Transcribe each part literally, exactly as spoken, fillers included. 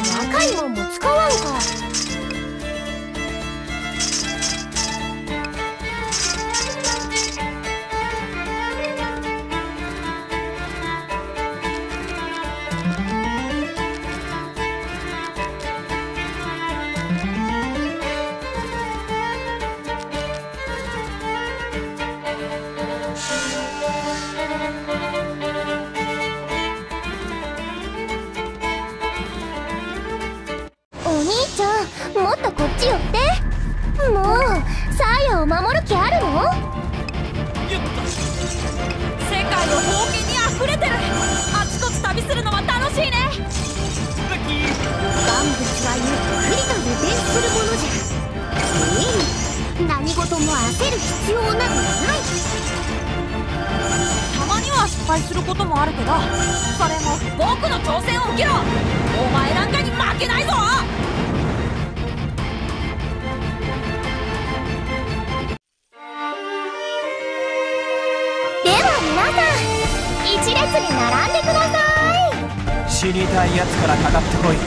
若いもんも使わんか。もっとこっち寄って。もうサーヤを守る気あるの？ 世界を冒険にあふれてる。あちこち旅するのは楽しいね。 万物はゆっくりと予定するものじゃ。ええ、何事も焦る必要などない。 たまには失敗することもあるけど、それも僕の挑戦を受けろ。お前なんかに負けないぞ。 一列に並んでください。 死にたいやつからかかってこい。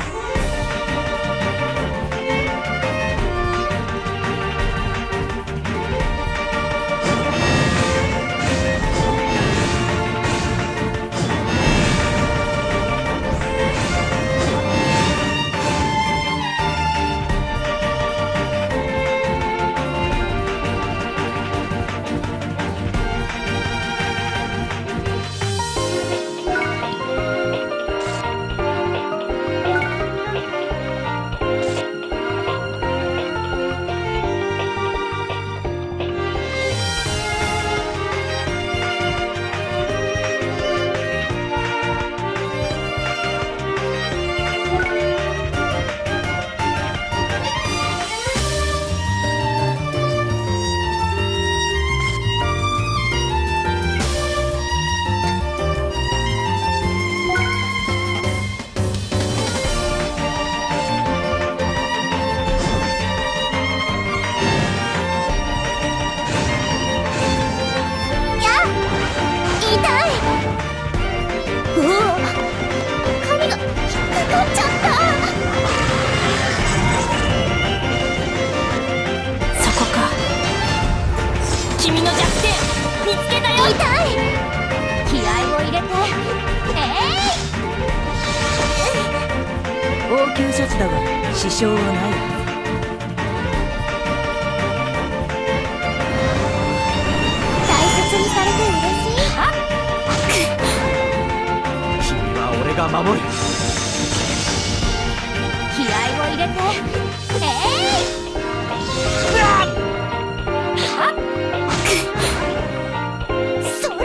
君の弱点見つけたよ。 痛い。気合を入れて。えい、 応急処置だが支障はない。 大切にされて嬉しい。 君は俺が守る。 気合を入れて。えい、それ。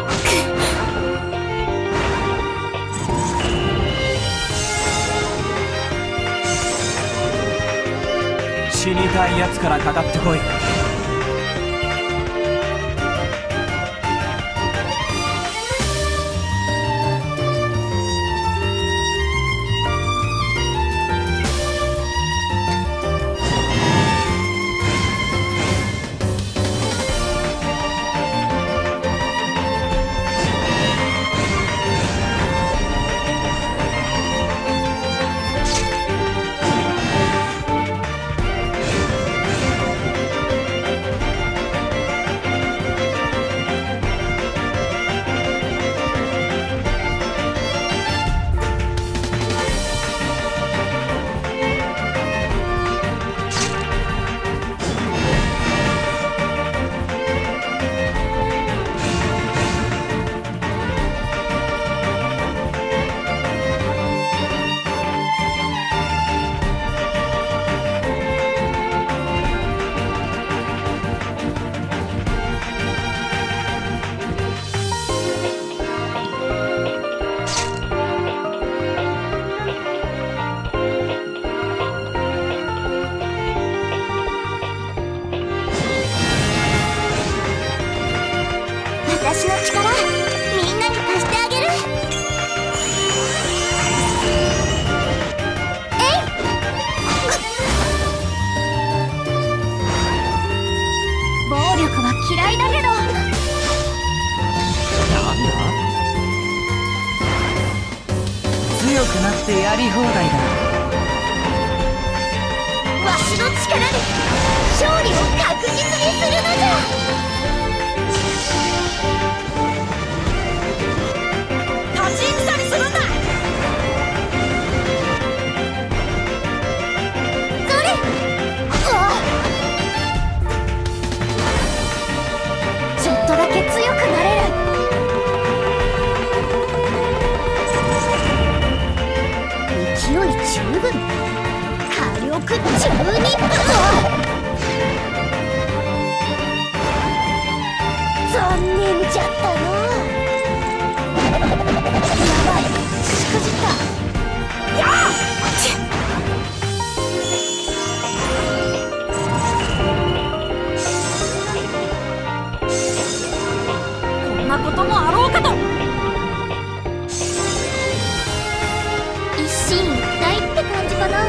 死にたいやつからかかってこい。 私の力みんなに貸してあげる。えい、暴力は嫌いだけど。 なんだ？ 強くくなってやり放題だ。 わしの力で勝利を確実にするのじゃ。 立ち戦にするんだ。 それ、あちょっとだけ強くなれる。勢い十分、火力十二分。残念じゃったな。やばい、しくじった。やあこんなこともあろうかと。 一進一退って感じかな。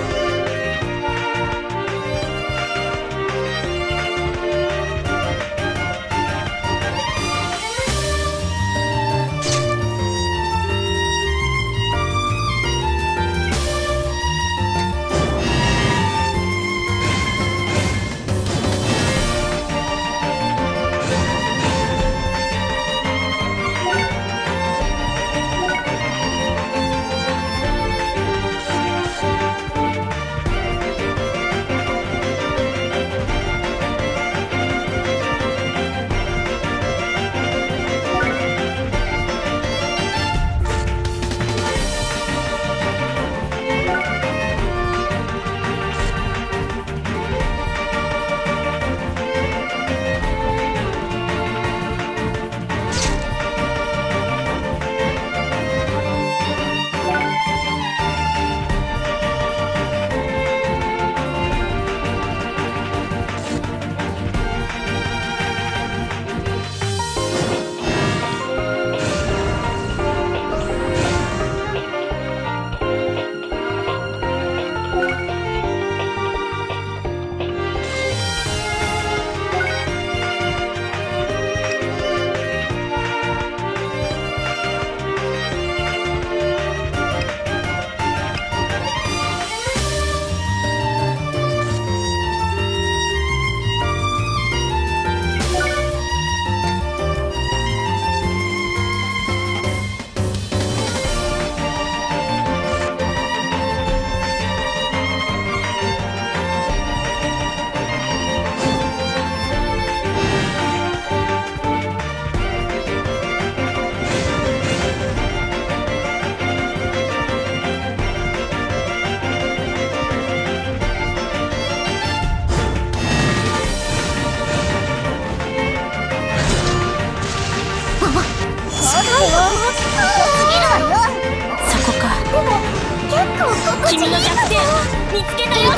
君の弱点見つけたよ。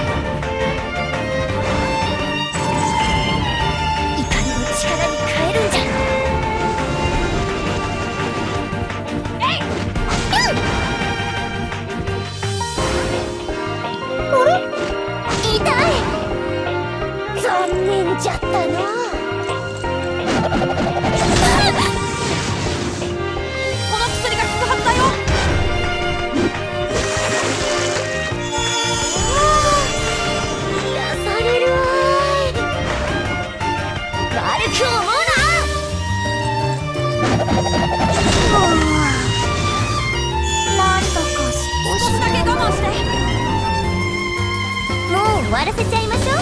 怒りを力に変えるんじゃ。えい、あれ、痛い。残念じゃったな。 この薬が効くはずだよ。少しだけ我慢して。 もう終わらせちゃいましょう。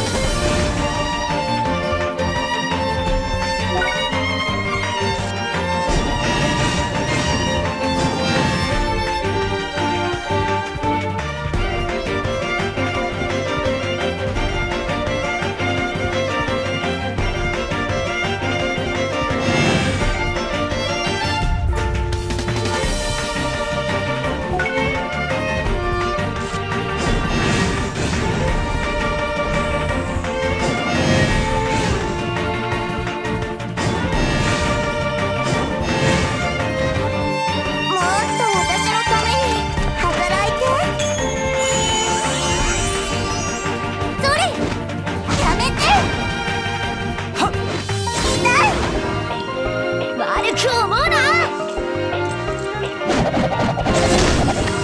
悪く思うな。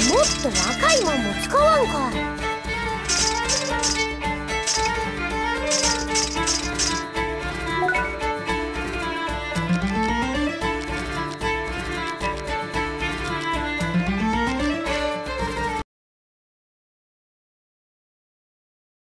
もっと若いもんも使わんかい。